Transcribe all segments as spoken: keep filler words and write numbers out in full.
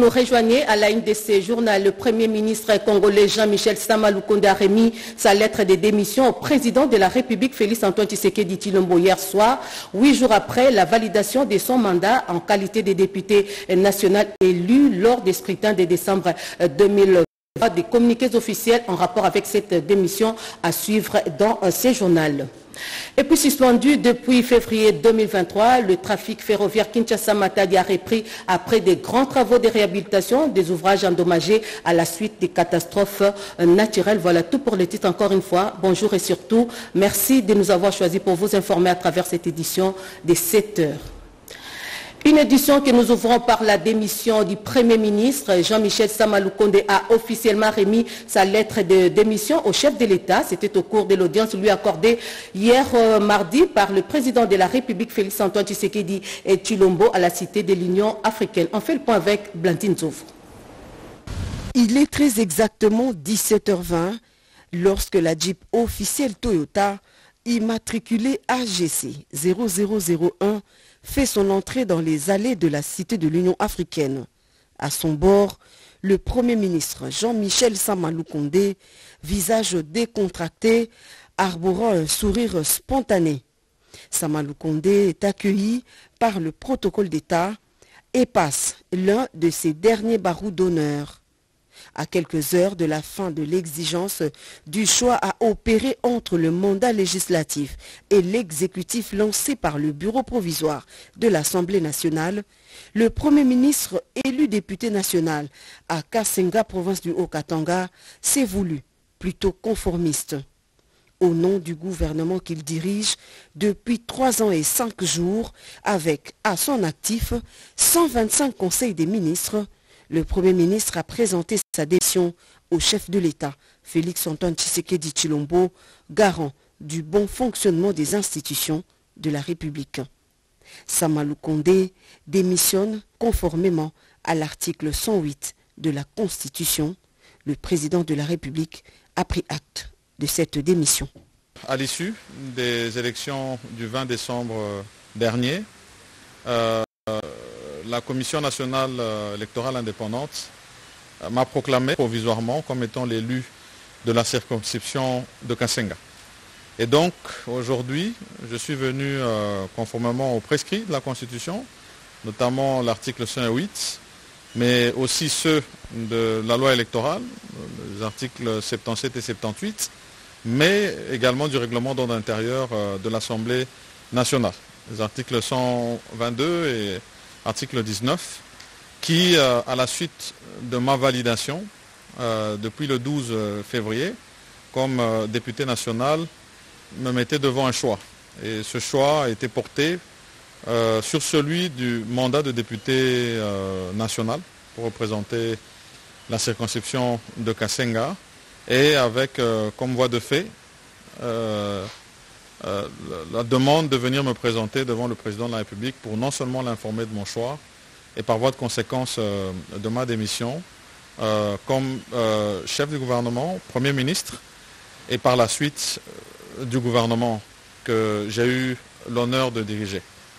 nous rejoignez à la une de ce journal, le Premier ministre congolais Jean-Michel Sama Lukonde a remis sa lettre de démission au président de la République Félix-Antoine Tshisekedi Tshilombo hier soir, huit jours après la validation de son mandat en qualité de député national élu lors des scrutins de décembre deux mille vingt. Des communiqués officiels en rapport avec cette démission à suivre dans ce journal. Et puis suspendu depuis février deux mille vingt-trois, le trafic ferroviaire Kinshasa-Matadi a repris après des grands travaux de réhabilitation des ouvrages endommagés à la suite des catastrophes naturelles. Voilà tout pour le titre encore une fois. Bonjour et surtout, merci de nous avoir choisis pour vous informer à travers cette édition de sept heures. Une édition que nous ouvrons par la démission du Premier ministre. Jean-Michel Sama Lukonde a officiellement remis sa lettre de démission au chef de l'État. C'était au cours de l'audience lui accordée hier euh, mardi par le président de la République Félix-Antoine Tshisekedi et Tshilombo à la Cité de l'Union africaine. On fait le point avec Blandine Zouvre. Il est très exactement dix-sept heures vingt lorsque la Jeep officielle Toyota immatriculée A G C zéro zéro zéro un fait son entrée dans les allées de la Cité de l'Union africaine. À son bord, le Premier ministre Jean-Michel Sama Lukonde, visage décontracté, arborant un sourire spontané. Sama Lukonde est accueilli par le protocole d'État et passe l'un de ses derniers barreaux d'honneur. À quelques heures de la fin de l'exigence du choix à opérer entre le mandat législatif et l'exécutif lancé par le bureau provisoire de l'Assemblée nationale, le Premier ministre élu député national à Kasenga, province du Haut-Katanga, s'est voulu plutôt conformiste. Au nom du gouvernement qu'il dirige depuis trois ans et cinq jours, avec à son actif cent vingt-cinq conseils des ministres, le Premier ministre a présenté sa démission au chef de l'État, Félix-Antoine Tshisekedi Tshilombo, garant du bon fonctionnement des institutions de la République. Sama Lukonde démissionne conformément à l'article cent huit de la Constitution. Le président de la République a pris acte de cette démission. À l'issue des élections du vingt décembre dernier, euh, la Commission nationale électorale indépendante m'a proclamé provisoirement comme étant l'élu de la circonscription de Kasenga. Et donc, aujourd'hui, je suis venu euh, conformément aux prescrits de la Constitution, notamment l'article cent huit, mais aussi ceux de la loi électorale, les articles soixante-dix-sept et soixante-dix-huit, mais également du règlement d'ordre intérieur euh, de l'Assemblée nationale, les articles cent vingt-deux et article dix-neuf, qui, euh, à la suite de ma validation, euh, depuis le douze février, comme euh, député national, me mettait devant un choix. Et ce choix a été porté euh, sur celui du mandat de député euh, national pour représenter la circonscription de Kasenga, et avec euh, comme voie de fait euh, Euh, la demande de venir me présenter devant le président de la République pour non seulement l'informer de mon choix et par voie de conséquence euh, de ma démission euh, comme euh, chef du gouvernement, Premier ministre, et par la suite euh, du gouvernement que j'ai eu l'honneur de diriger.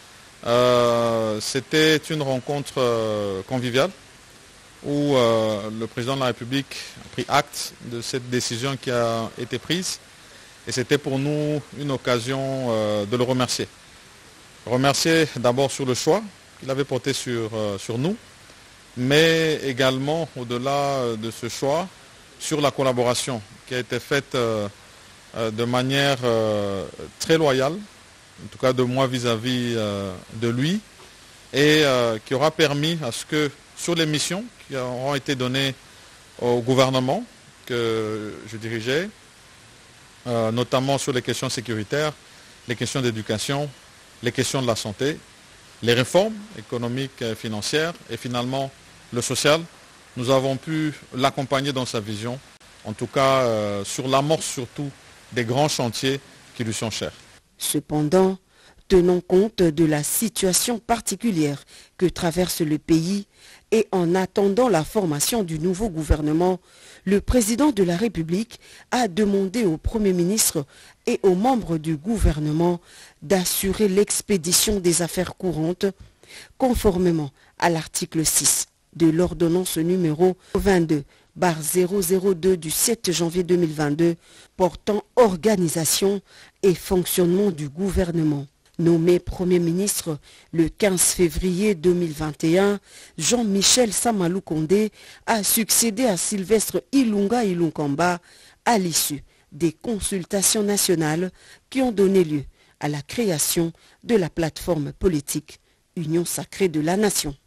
Euh, C'était une rencontre euh, conviviale où euh, le président de la République a pris acte de cette décision qui a été prise. Et c'était pour nous une occasion euh, de le remercier. Remercier d'abord sur le choix qu'il avait porté sur, euh, sur nous, mais également au-delà de ce choix, sur la collaboration qui a été faite euh, euh, de manière euh, très loyale, en tout cas de moi vis-à-vis euh, de lui, et euh, qui aura permis à ce que sur les missions qui auront été données au gouvernement que je dirigeais, Euh, notamment sur les questions sécuritaires, les questions d'éducation, les questions de la santé, les réformes économiques et financières et finalement le social. Nous avons pu l'accompagner dans sa vision, en tout cas euh, sur l'amorce surtout des grands chantiers qui lui sont chers. Cependant, tenant compte de la situation particulière que traverse le pays et en attendant la formation du nouveau gouvernement, le président de la République a demandé au Premier ministre et aux membres du gouvernement d'assurer l'expédition des affaires courantes conformément à l'article six de l'ordonnance numéro vingt-deux barre zéro zéro deux du sept janvier deux mille vingt-deux portant organisation et fonctionnement du gouvernement. Nommé Premier ministre le quinze février deux mille vingt et un, Jean-Michel Sama Lukonde a succédé à Sylvestre Ilunga Ilunkamba à l'issue des consultations nationales qui ont donné lieu à la création de la plateforme politique Union sacrée de la nation.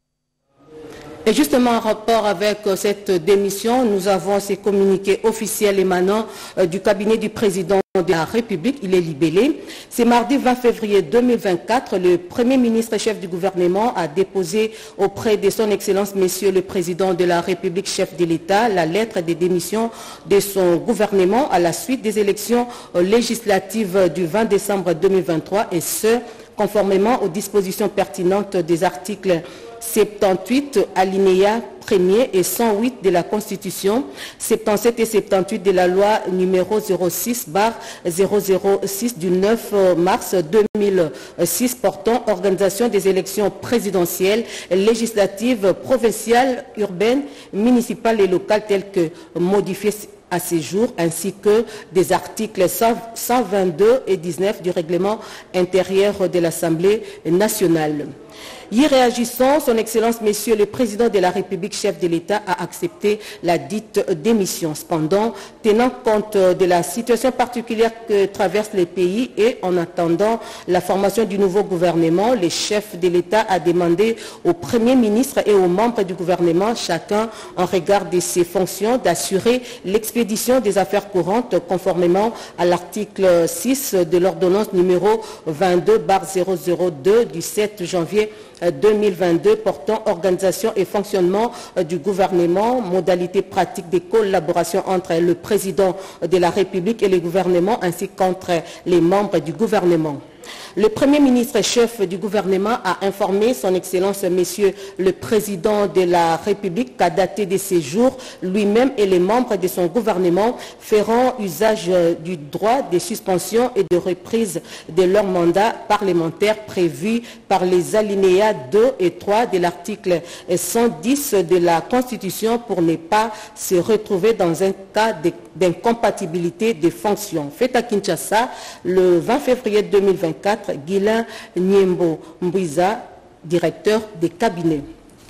Et justement, en rapport avec cette démission, nous avons ces communiqués officiels émanant du cabinet du président de la République. Il est libellé. C'est mardi vingt février deux mille vingt-quatre, le Premier ministre et chef du gouvernement a déposé auprès de son Excellence, Monsieur le Président de la République, chef de l'État, la lettre de démission de son gouvernement à la suite des élections législatives du vingt décembre deux mille vingt-trois, et ce, conformément aux dispositions pertinentes des articles soixante-dix-huit alinéa premier et cent huit de la Constitution, soixante-dix-sept et soixante-dix-huit de la loi numéro zéro six barre zéro zéro six du neuf mars deux mille six portant organisation des élections présidentielles, législatives, provinciales, urbaines, municipales et locales telles que modifiées à ces jours, ainsi que des articles cent vingt-deux et dix-neuf du règlement intérieur de l'Assemblée nationale. Y réagissant, son Excellence, Monsieur le Président de la République, chef de l'État, a accepté la dite démission. Cependant, tenant compte de la situation particulière que traverse le pays et en attendant la formation du nouveau gouvernement, le chef de l'État a demandé au Premier ministre et aux membres du gouvernement, chacun en regard de ses fonctions, d'assurer l'expédition des affaires courantes conformément à l'article six de l'ordonnance numéro vingt-deux barre zéro zéro deux du sept janvier deux mille vingt-deux portant organisation et fonctionnement du gouvernement, modalités pratiques de collaboration entre le président de la République et le gouvernement ainsi qu'entre les membres du gouvernement. Le Premier ministre et chef du gouvernement a informé son Excellence, Monsieur le Président de la République, qu'à dater de ces jours, lui-même et les membres de son gouvernement feront usage du droit de suspension et de reprise de leur mandat parlementaire prévu par les alinéas deux et trois de l'article cent dix de la Constitution pour ne pas se retrouver dans un cas d'incompatibilité des fonctions. Fait à Kinshasa le vingt février deux mille vingt-quatre, Guilain Niembo Mbouiza, directeur des cabinets.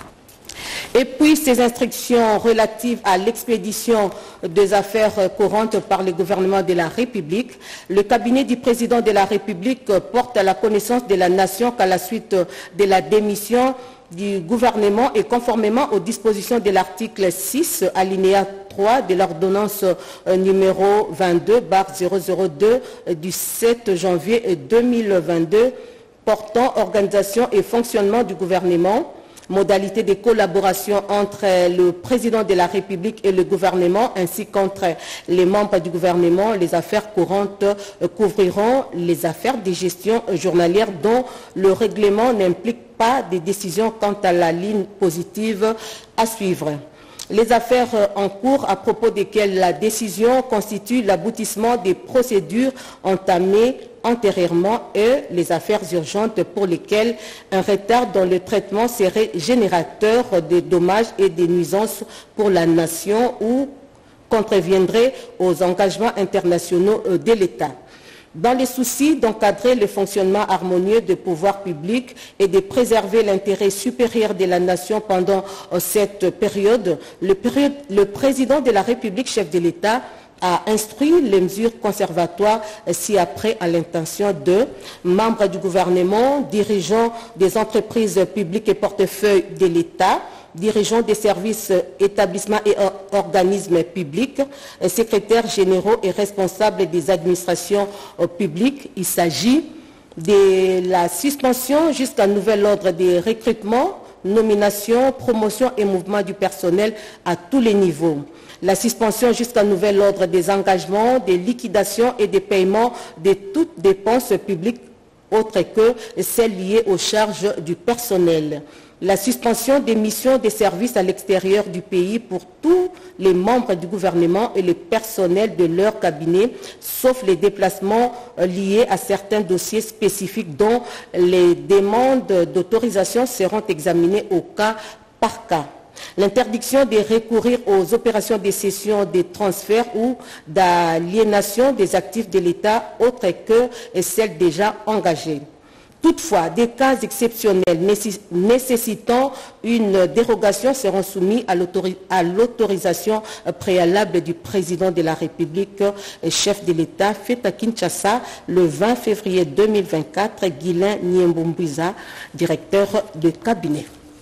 Et puis ces instructions relatives à l'expédition des affaires courantes par le gouvernement de la République, le cabinet du président de la République porte à la connaissance de la nation qu'à la suite de la démission du gouvernement et conformément aux dispositions de l'article six alinéa trois de l'ordonnance numéro vingt-deux barre zéro zéro deux du sept janvier deux mille vingt-deux portant organisation et fonctionnement du gouvernement, modalité de collaboration entre le président de la République et le gouvernement ainsi qu'entre les membres du gouvernement. Les affaires courantes couvriront les affaires de gestion journalière dont le règlement n'implique pas de décision quant à la ligne positive à suivre. Les affaires en cours à propos desquelles la décision constitue l'aboutissement des procédures entamées antérieurement et les affaires urgentes pour lesquelles un retard dans le traitement serait générateur de dommages et de nuisances pour la nation ou contreviendrait aux engagements internationaux de l'État. Dans les soucis d'encadrer le fonctionnement harmonieux des pouvoirs publics et de préserver l'intérêt supérieur de la nation pendant cette période, le, période, le président de la République, chef de l'État, a instruit les mesures conservatoires ci-après à l'intention de membres du gouvernement, dirigeants des entreprises publiques et portefeuilles de l'État, dirigeants des services, établissements et organismes publics, secrétaires généraux et responsables des administrations publiques. Il s'agit de la suspension jusqu'à nouvel ordre des recrutements, nominations, promotions et mouvements du personnel à tous les niveaux. La suspension jusqu'à nouvel ordre des engagements, des liquidations et des paiements de toutes dépenses publiques autres que celles liées aux charges du personnel. La suspension des missions des services à l'extérieur du pays pour tous les membres du gouvernement et le personnel de leur cabinet, sauf les déplacements liés à certains dossiers spécifiques dont les demandes d'autorisation seront examinées au cas par cas. L'interdiction de recourir aux opérations de cession, de transfert ou d'aliénation des actifs de l'État autres que celles déjà engagées. Toutefois, des cas exceptionnels nécessitant une dérogation seront soumis à l'autorisation préalable du président de la République, chef de l'État, fait à Kinshasa le vingt février deux mille vingt-quatre, Guilain Niembombiza, directeur de cabinet.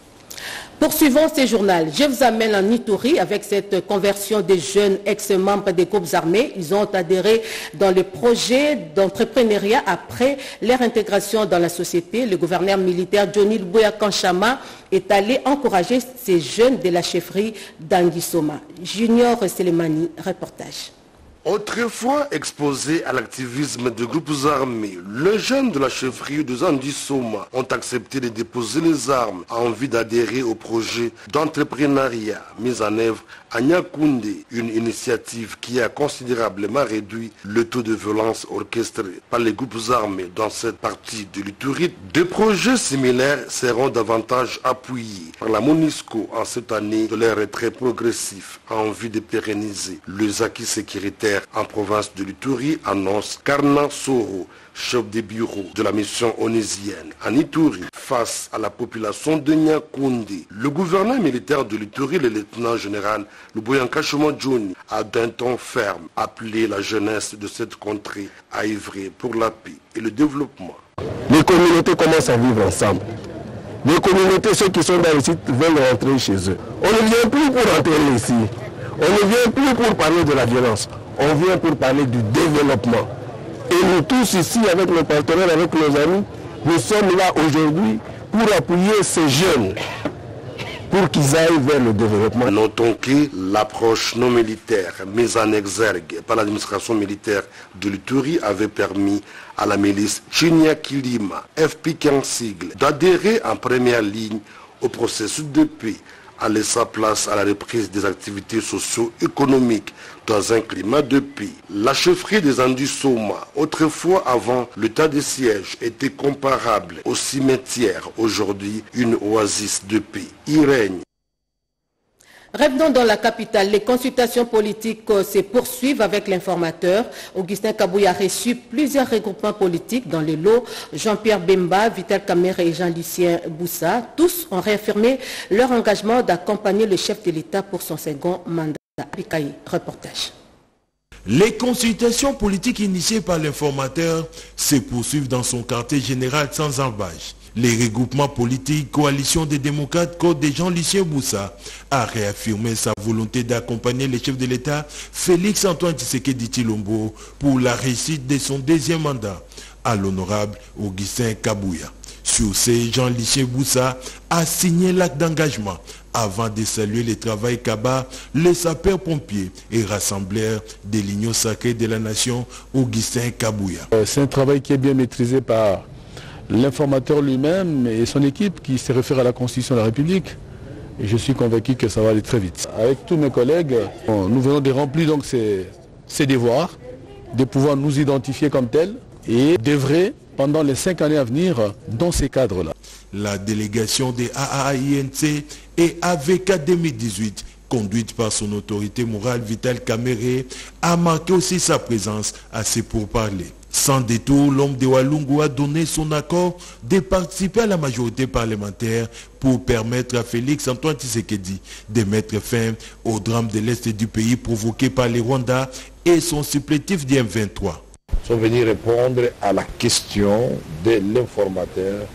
Poursuivons ce journal. Je vous amène en Ituri avec cette conversion des jeunes ex-membres des groupes armés. Ils ont adhéré dans le projet d'entrepreneuriat après leur intégration dans la société. Le gouverneur militaire Johnny Luboya Kanchama est allé encourager ces jeunes de la chefferie d'Anguissoma. Junior Selemani, reportage. Autrefois exposés à l'activisme de groupes armés, les jeunes de la chefferie de Zandisoma ont accepté de déposer les armes en vue d'adhérer au projet d'entrepreneuriat mis en œuvre à Nyakounde, une initiative qui a considérablement réduit le taux de violence orchestré par les groupes armés dans cette partie de l'Ituri. Des projets similaires seront davantage appuyés par la MONUSCO en cette année de leur retrait progressif en vue de pérenniser les acquis sécuritaires en province de l'Ituri, annonce Karna Soro, chef de bureau de la mission onusienne en Ituri. Face à la population de Nyakounde, le gouverneur militaire de l'Ituri, le lieutenant général Luboya Kanchama Johnny, a d'un ton ferme appelé la jeunesse de cette contrée à œuvrer pour la paix et le développement. Les communautés commencent à vivre ensemble. Les communautés, ceux qui sont dans le site, veulent rentrer chez eux. On ne vient plus pour rentrer ici. On ne vient plus pour parler de la violence. On vient pour parler du développement. Et nous tous ici, avec nos partenaires, avec nos amis, nous sommes là aujourd'hui pour appuyer ces jeunes, pour qu'ils aillent vers le développement. Notons que l'approche non militaire mise en exergue par l'administration militaire de l'Ituri avait permis à la milice Chinyakilima, F P K en sigle, d'adhérer en première ligne au processus de paix, en laissant place à la reprise des activités socio-économiques dans un climat de paix. La chefferie des Anguissoma, autrefois avant l'état de siège, était comparable au cimetière, aujourd'hui une oasis de paix. Y règne. Revenons dans la capitale. Les consultations politiques se poursuivent avec l'informateur. Augustin Kabouya a reçu plusieurs regroupements politiques dans les lots. Jean-Pierre Bemba, Vital Kamere et Jean-Lucien Boussa, tous ont réaffirmé leur engagement d'accompagner le chef de l'État pour son second mandat. Abikaï, reportage. Les consultations politiques initiées par l'informateur se poursuivent dans son quartier général sans embâche. Les regroupements politiques, Coalition des démocrates, Côte de Jean-Lucien Boussa, a réaffirmé sa volonté d'accompagner le chef de l'État, Félix-Antoine Tshisekedi Tshilombo, pour la réussite de son deuxième mandat, à l'honorable Augustin Kabouya. Sur ce, Jean-Lucien Boussa a signé l'acte d'engagement avant de saluer le travail qu'abat les sapeurs-pompiers et rassembleurs de l'Union sacrée de la nation, Augustin Kabouya. C'est un travail qui est bien maîtrisé par l'informateur lui-même et son équipe qui se réfère à la Constitution de la République. Et je suis convaincu que ça va aller très vite. Avec tous mes collègues, nous venons de remplir donc ces, ces devoirs, de pouvoir nous identifier comme tels et d'œuvrer pendant les cinq années à venir dans ces cadres-là. La délégation des A A I N C et A V K deux mille dix-huit, conduite par son autorité morale Vital Kamere, a marqué aussi sa présence à ces pourparlers. Sans détour, l'homme de Walungu a donné son accord de participer à la majorité parlementaire pour permettre à Félix-Antoine Tshisekedi de mettre fin au drame de l'Est du pays provoqué par les Rwandais et son supplétif du M vingt-trois. Nous sommes venus répondre à la question de l'informateur,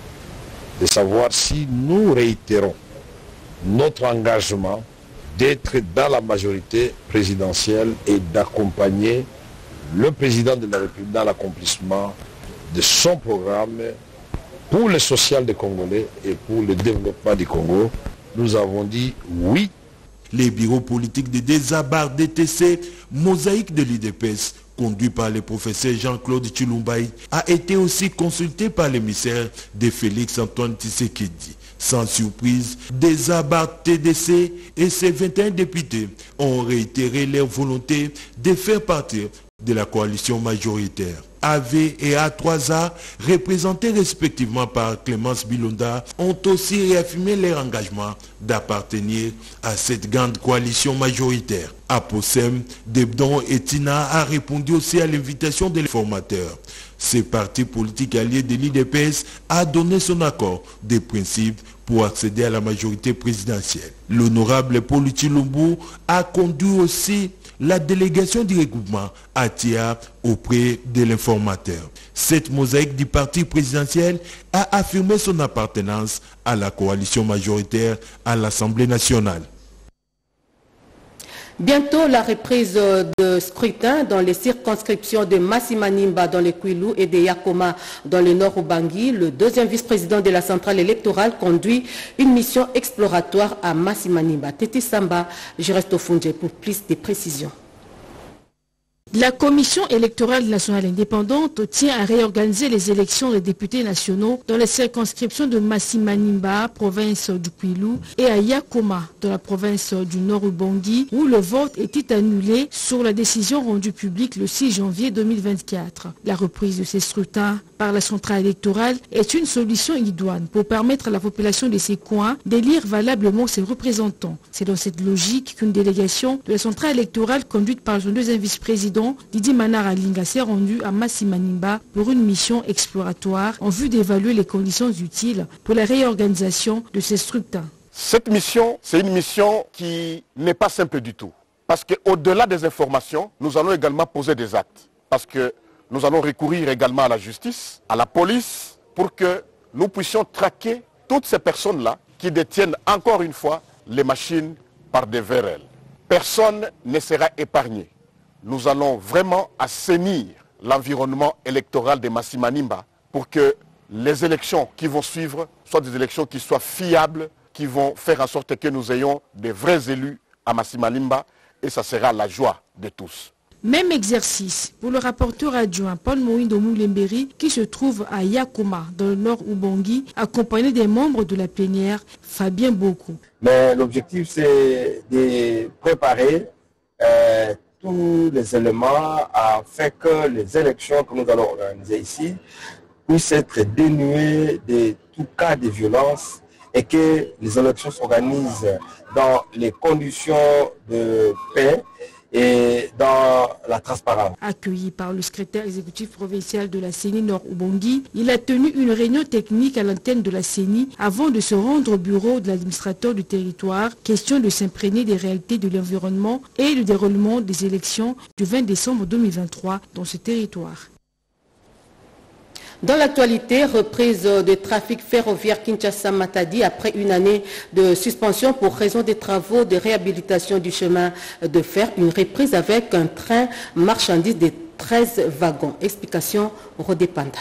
de savoir si nous réitérons notre engagement d'être dans la majorité présidentielle et d'accompagner le président de la République dans l'accomplissement de son programme pour le social des Congolais et pour le développement du Congo. Nous avons dit oui. Les bureaux politiques de Désabar D T C, mosaïque de l'U D P S, conduit par le professeur Jean-Claude Tshilumbaï, a été aussi consulté par l'émissaire de Félix-Antoine Tshisekedi. Sans surprise, Désabar T D C et ses vingt et un députés ont réitéré leur volonté de faire partie de la coalition majoritaire. A V et A trois A, représentés respectivement par Clémence Bilonda, ont aussi réaffirmé leur engagement d'appartenir à cette grande coalition majoritaire. Aposem, Debdon et Tina a répondu aussi à l'invitation des formateurs. Ce parti politique allié de l'I D P S a donné son accord des principes pour accéder à la majorité présidentielle. L'honorable Paul Tshilombo a conduit aussi la délégation du regroupement A T I A auprès de l'informateur. Cette mosaïque du parti présidentiel a affirmé son appartenance à la coalition majoritaire à l'Assemblée nationale. Bientôt la reprise de scrutin dans les circonscriptions de Masimanimba dans le Kwilu et de Yakoma dans le nord Ubangi. Le deuxième vice-président de la centrale électorale conduit une mission exploratoire à Masimanimba. Tete Samba, je reste au Fundje pour plus de précisions. La Commission électorale nationale indépendante tient à réorganiser les élections des députés nationaux dans les circonscriptions de Masimanimba, province du Kwilu, et à Yakoma, dans la province du Nord-Ubangi, où le vote était annulé sur la décision rendue publique le six janvier deux mille vingt-quatre. La reprise de ces scrutins par la centrale électorale est une solution idoine pour permettre à la population de ces coins d'élire valablement ses représentants. C'est dans cette logique qu'une délégation de la centrale électorale conduite par son deuxième vice-président Didi Manara Linga s'est rendu à Masimanimba pour une mission exploratoire en vue d'évaluer les conditions utiles pour la réorganisation de ces scrutins. Cette mission, c'est une mission qui n'est pas simple du tout. Parce qu'au-delà des informations, nous allons également poser des actes. Parce que nous allons recourir également à la justice, à la police, pour que nous puissions traquer toutes ces personnes-là qui détiennent encore une fois les machines par des V R L. Personne ne sera épargné. Nous allons vraiment assainir l'environnement électoral de Masimanimba pour que les élections qui vont suivre soient des élections qui soient fiables, qui vont faire en sorte que nous ayons des vrais élus à Masimanimba, et ça sera la joie de tous. Même exercice pour le rapporteur adjoint Paul Moïndo Moulemberi qui se trouve à Yakoma dans le nord Ubangi, accompagné des membres de la plénière Fabien Boku. Mais l'objectif c'est de préparer euh, tous les éléments afin que les élections que nous allons organiser ici puissent être dénuées de tout cas de violence et que les élections s'organisent dans les conditions de paix et dans la transparence. Accueilli par le secrétaire exécutif provincial de la C E N I Nord-Ubangi, il a tenu une réunion technique à l'antenne de la C E N I avant de se rendre au bureau de l'administrateur du territoire, question de s'imprégner des réalités de l'environnement et du déroulement des élections du vingt décembre deux mille vingt-trois dans ce territoire. Dans l'actualité, reprise de trafic ferroviaire Kinshasa-Matadi après une année de suspension pour raison des travaux de réhabilitation du chemin de fer. Une reprise avec un train marchandise de treize wagons. Explication Rodépanda.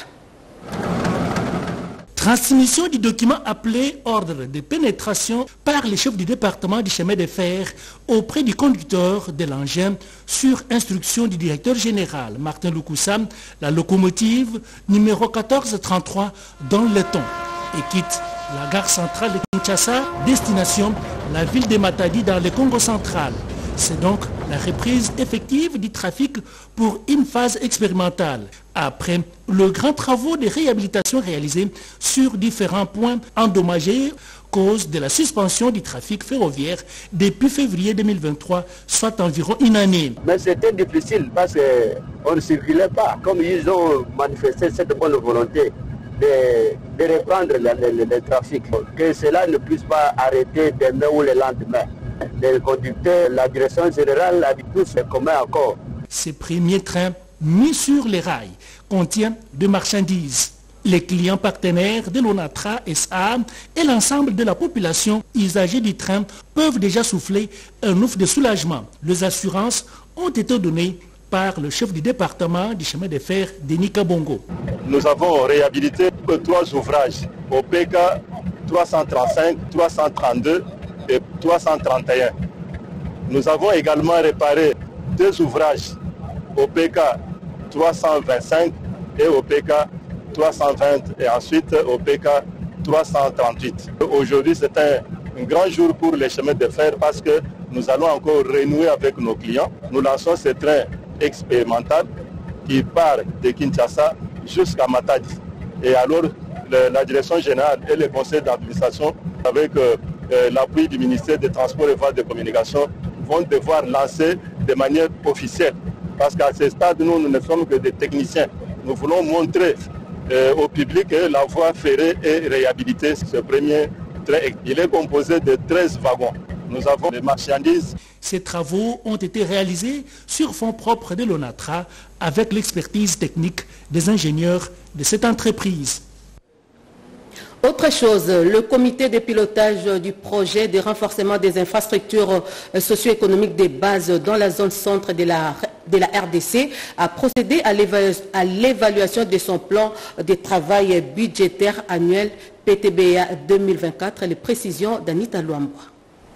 Transmission du document appelé ordre de pénétration par le chef du département du chemin de fer auprès du conducteur de l'engin sur instruction du directeur général Martin Lukusa, la locomotive numéro quatorze trente-trois dans le temps et quitte la gare centrale de Kinshasa, destination la ville de Matadi dans le Congo central. C'est donc la reprise effective du trafic pour une phase expérimentale. Après le grand travaux de réhabilitation réalisés sur différents points endommagés cause de la suspension du trafic ferroviaire depuis février deux mille vingt-trois, soit environ une année. Mais c'était difficile parce qu'on ne circulait pas. Comme ils ont manifesté cette bonne volonté de, de reprendre le, le, le trafic, que cela ne puisse pas arrêter demain ou le lendemain. Les conducteurs, la direction générale a dit tout c'est commun encore. Ces premiers trains mis sur les rails contiennent de marchandises. Les clients partenaires de l'ONATRA S A et l'ensemble de la population usagers du train peuvent déjà souffler un ouf de soulagement. Les assurances ont été données par le chef du département du chemin de fer, Denis Kabongo. Nous avons réhabilité trois ouvrages, au P K trois cent trente-cinq, trois cent trente-deux et trois cent trente et un. Nous avons également réparé deux ouvrages, au P K trois cent vingt-cinq et au P K trois cent vingt et ensuite au P K trois cent trente-huit. Aujourd'hui, c'est un, un grand jour pour les chemins de fer parce que nous allons encore renouer avec nos clients. Nous lançons ce train expérimental qui part de Kinshasa jusqu'à Matadi. Et alors, le, la direction générale et le conseil d'administration, avec euh, euh, l'appui du ministère des Transports et Voies de Communication, vont devoir lancer de manière officielle. Parce qu'à ce stade, nous, nous ne sommes que des techniciens. Nous voulons montrer euh, au public que la voie ferrée est réhabilitée. Ce premier train, il est composé de treize wagons. Nous avons des marchandises. Ces travaux ont été réalisés sur fonds propres de l'ONATRA avec l'expertise technique des ingénieurs de cette entreprise. Autre chose, le comité de pilotage du projet de renforcement des infrastructures socio-économiques des bases dans la zone centre de la, de la R D C a procédé à l'évaluation de son plan de travail budgétaire annuel P T B A deux mille vingt-quatre. Les précisions d'Anita Luambwa.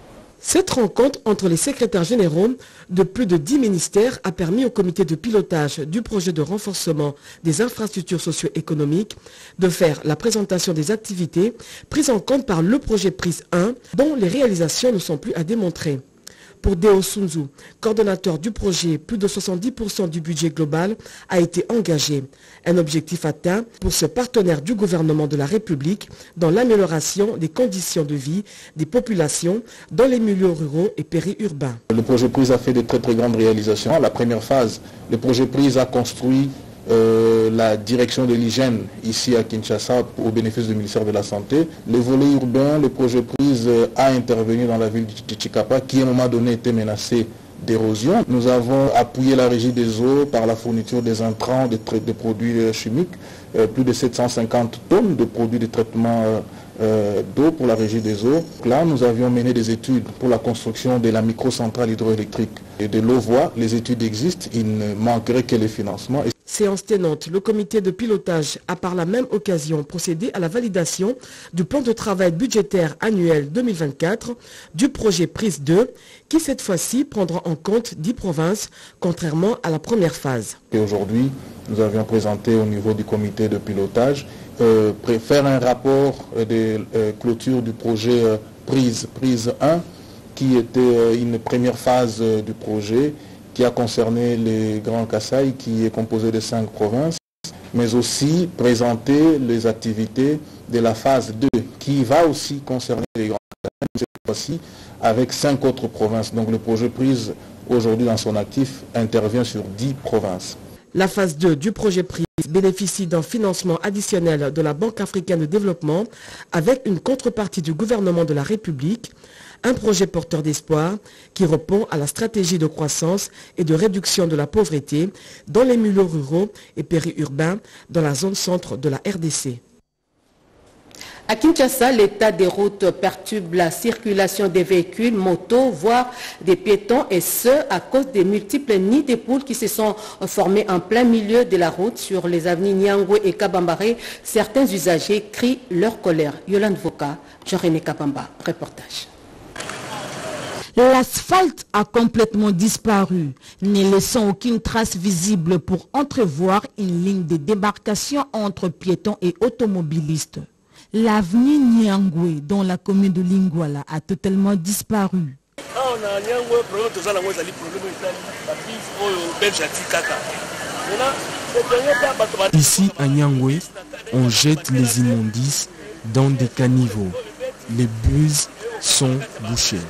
Cette rencontre entre les secrétaires généraux de plus de dix ministères a permis au comité de pilotage du projet de renforcement des infrastructures socio-économiques de faire la présentation des activités prises en compte par le projet P R I S un dont les réalisations ne sont plus à démontrer. Pour Deo Sunzu, coordonnateur du projet, plus de soixante-dix pour cent du budget global a été engagé. Un objectif atteint pour ce partenaire du gouvernement de la République dans l'amélioration des conditions de vie des populations dans les milieux ruraux et périurbains. Le projet P R I S a fait de très très grandes réalisations. La première phase, le projet P R I S a construit Euh, la direction de l'hygiène ici à Kinshasa au bénéfice du ministère de la Santé. Le volet urbain, le projet P R I S euh, a intervenu dans la ville de Tchikapa qui à un moment donné était menacée d'érosion. Nous avons appuyé la régie des eaux par la fourniture des intrants, de, de produits euh, chimiques, euh, plus de sept cent cinquante tonnes de produits de traitement euh, euh, d'eau pour la régie des eaux. Là, nous avions mené des études pour la construction de la microcentrale hydroélectrique et de l'eau-voie. Les études existent, il ne manquerait que les financements. Séance tenante, le comité de pilotage a par la même occasion procédé à la validation du plan de travail budgétaire annuel deux mille vingt-quatre du projet P R I S deux qui cette fois-ci prendra en compte dix provinces contrairement à la première phase. Et aujourd'hui, nous avions présenté au niveau du comité de pilotage euh, faire un rapport de euh, clôture du projet euh, P R I S, P R I S un qui était euh, une première phase euh, du projet qui a concerné les Grands Kasaï, qui est composé de cinq provinces, mais aussi présenter les activités de la phase deux, qui va aussi concerner les Grands Kasaï, cette fois-ci avec cinq autres provinces. Donc le projet P R I S, aujourd'hui dans son actif, intervient sur dix provinces. La phase deux du projet P R I S bénéficie d'un financement additionnel de la Banque africaine de développement avec une contrepartie du gouvernement de la République, un projet porteur d'espoir qui répond à la stratégie de croissance et de réduction de la pauvreté dans les milieux ruraux et périurbains dans la zone centre de la R D C. À Kinshasa, l'état des routes perturbe la circulation des véhicules, motos, voire des piétons, et ce, à cause des multiples nids de poules qui se sont formés en plein milieu de la route sur les avenues Nyangwe et Kabambare. Certains usagers crient leur colère. Yolande Voka, Jean-René Kabamba, reportage. L'asphalte a complètement disparu, ne laissant aucune trace visible pour entrevoir une ligne de démarcation entre piétons et automobilistes. L'avenue Nyangwe, dans la commune de Lingwala, a totalement disparu. Ici à Nyangwe, on jette les immondices dans des caniveaux. Les buses sont bouchées.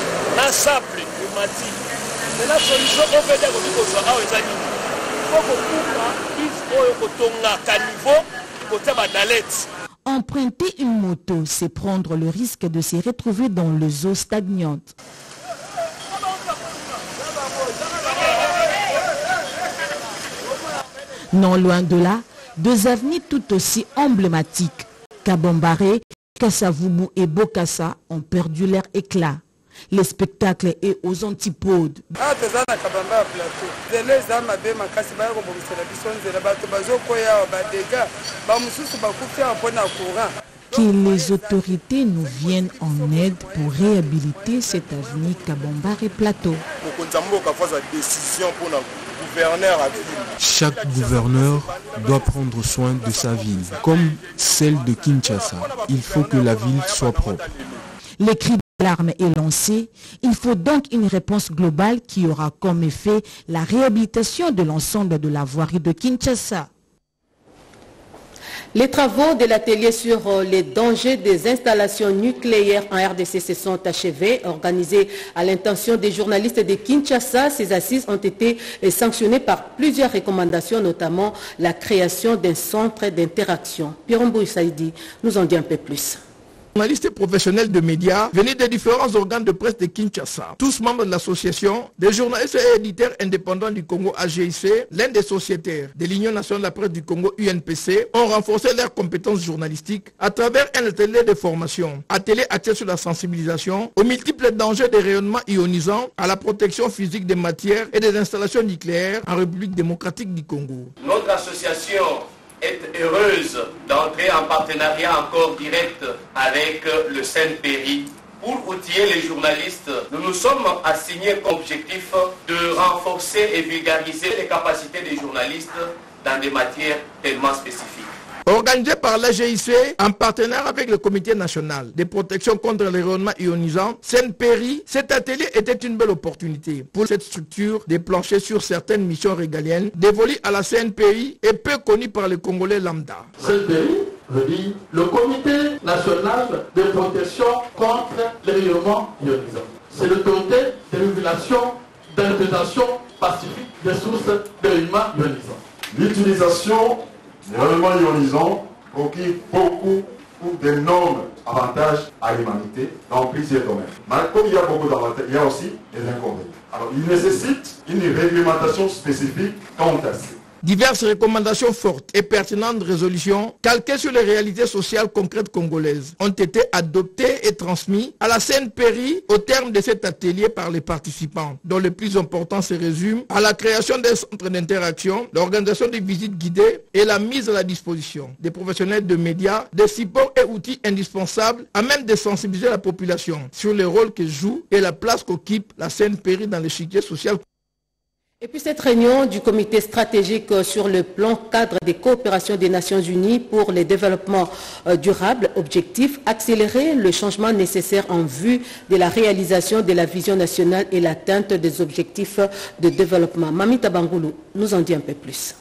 Emprunter une moto, c'est prendre le risque de se retrouver dans les eaux stagnantes. Non loin de là, deux avenues tout aussi emblématiques, Kabambare, Kassavubu et Bokassa, ont perdu leur éclat. Le spectacle est aux antipodes. Que les autorités nous viennent en aide pour réhabiliter cette avenue Kabambare Plateau. Chaque gouverneur doit prendre soin de sa ville, comme celle de Kinshasa. Il faut que la ville soit propre. Les cris L'arme est lancée. Il faut donc une réponse globale qui aura comme effet la réhabilitation de l'ensemble de la voirie de Kinshasa. Les travaux de l'atelier sur les dangers des installations nucléaires en R D C se sont achevés. Organisés à l'intention des journalistes de Kinshasa, ces assises ont été sanctionnées par plusieurs recommandations, notamment la création d'un centre d'interaction. Pierre Saïdi nous en dit un peu plus. Journalistes et professionnels de médias venus des différents organes de presse de Kinshasa, tous membres de l'association des journalistes et éditeurs indépendants du Congo A G I C, l'un des sociétaires de l'Union nationale de la presse du Congo U N P C, ont renforcé leurs compétences journalistiques à travers un atelier de formation, atelier axé sur la sensibilisation aux multiples dangers des rayonnements ionisants, à la protection physique des matières et des installations nucléaires en République démocratique du Congo. Notre association est heureuse d'entrer en partenariat encore direct avec le C N P R I. Pour outiller les journalistes, nous nous sommes assignés comme objectif de renforcer et vulgariser les capacités des journalistes dans des matières tellement spécifiques. Organisé par l'A G I C en partenariat avec le Comité national de protection contre les rayonnements ionisants, C N P R I, cet atelier était une belle opportunité pour cette structure de plancher sur certaines missions régaliennes dévolues à la C N P R I et peu connues par les Congolais lambda. C N P R I veut dire le Comité national de protection contre les rayonnements ionisants. C'est l'autorité de régulation d'interprétation pacifique des sources de rayonnements ionisants. L'utilisation les rayonnements ionisants procurent beaucoup ou d'énormes avantages à l'humanité dans plusieurs domaines. Mais comme il y a beaucoup d'avantages, il y a aussi des inconvénients. Alors il nécessite une réglementation spécifique quant à ça. Diverses recommandations fortes et pertinentes de résolutions calquées sur les réalités sociales concrètes congolaises ont été adoptées et transmises à la C N P R I au terme de cet atelier par les participants, dont le plus important se résume à la création des centres d'interaction, l'organisation des visites guidées et la mise à la disposition des professionnels de médias, des supports et outils indispensables à même de sensibiliser la population sur le rôle que joue et la place qu'occupe la C N P R I dans l'échiquier social. Et puis cette réunion du comité stratégique sur le plan cadre des coopérations des Nations Unies pour le développement durable, objectif accélérer le changement nécessaire en vue de la réalisation de la vision nationale et l'atteinte des objectifs de développement. Mamita Bangoulou nous en dit un peu plus.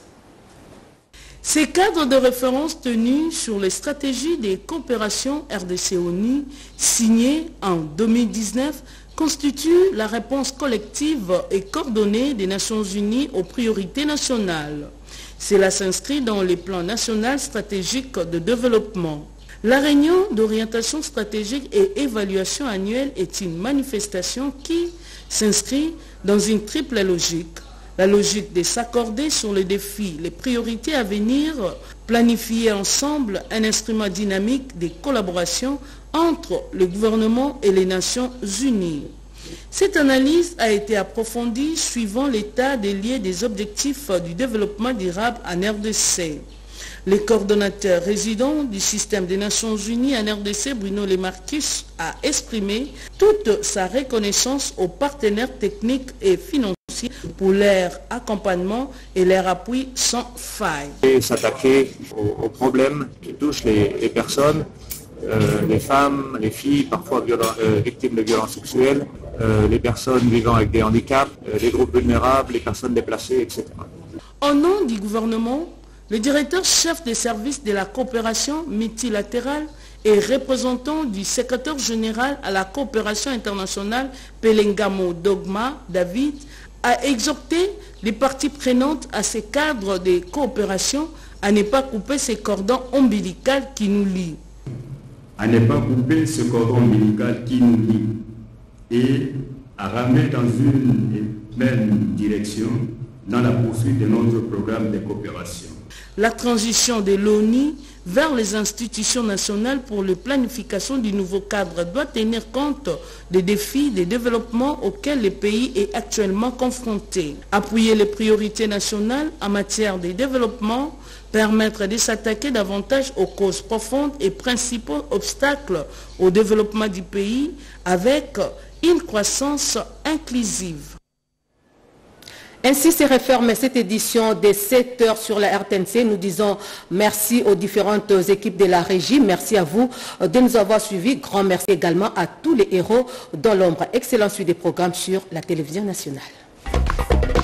Ces cadres de référence tenus sur les stratégies des coopérations R D C-O N U signés en deux mille dix-neuf constitue la réponse collective et coordonnée des Nations Unies aux priorités nationales. Cela s'inscrit dans les plans national stratégiques de développement. La réunion d'orientation stratégique et évaluation annuelle est une manifestation qui s'inscrit dans une triple logique. La logique de s'accorder sur les défis, les priorités à venir, planifier ensemble un instrument dynamique de collaboration entre le gouvernement et les Nations Unies. Cette analyse a été approfondie suivant l'état des liens des objectifs du développement durable en R D C. Le coordonnateur résident du système des Nations Unies en R D C, Bruno Lemarquis, a exprimé toute sa reconnaissance aux partenaires techniques et financiers pour leur accompagnement et leur appui sans faille. Et s'attaquer aux, aux problèmes qui touchent les, les personnes, euh, les femmes, les filles, parfois violent, euh, victimes de violences sexuelles, euh, les personnes vivant avec des handicaps, euh, les groupes vulnérables, les personnes déplacées, et cetera. Au nom du gouvernement, le directeur chef des services de la coopération multilatérale et représentant du secrétaire général à la coopération internationale Pelengamo Dogma, David, a exhorté les parties prenantes à ces cadres de coopération à ne pas couper ces cordons ombilicaux qui nous lient. À ne pas couper ce cordon ombilical qui nous lie et à ramener dans une même direction dans la poursuite de notre programme de coopération. La transition de l'ONU vers les institutions nationales pour la planification du nouveau cadre doit tenir compte des défis de développement auxquels le pays est actuellement confronté. Appuyer les priorités nationales en matière de développement, permettre de s'attaquer davantage aux causes profondes et principaux obstacles au développement du pays avec une croissance inclusive. Ainsi se referme cette édition des sept heures sur la R T N C. Nous disons merci aux différentes équipes de la régie. Merci à vous de nous avoir suivis. Grand merci également à tous les héros dans l'ombre. Excellente suite des programmes sur la télévision nationale.